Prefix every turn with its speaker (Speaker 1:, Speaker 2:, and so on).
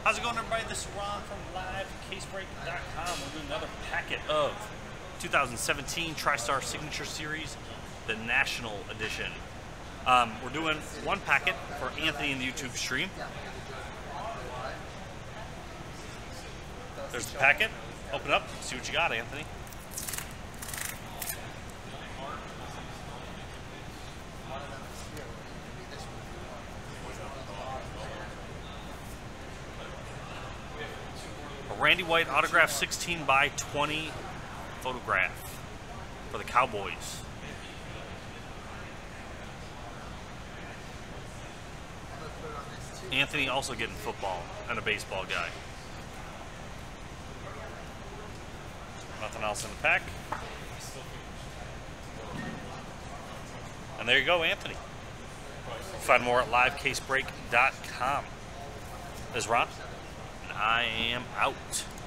Speaker 1: How's it going, everybody? This is Ron from LiveCaseBreak.com. We're doing another packet of 2017 TriStar Signature Series, the National Edition. We're doing one packet for Anthony in the YouTube stream. There's the packet. Open up, see what you got, Anthony. A Randy White autograph 16 by 20 photograph for the Cowboys. Anthony also getting football and a baseball guy. Nothing else in the pack. And there you go, Anthony. Find more at livecasebreak.com. This is Ron, and I am out.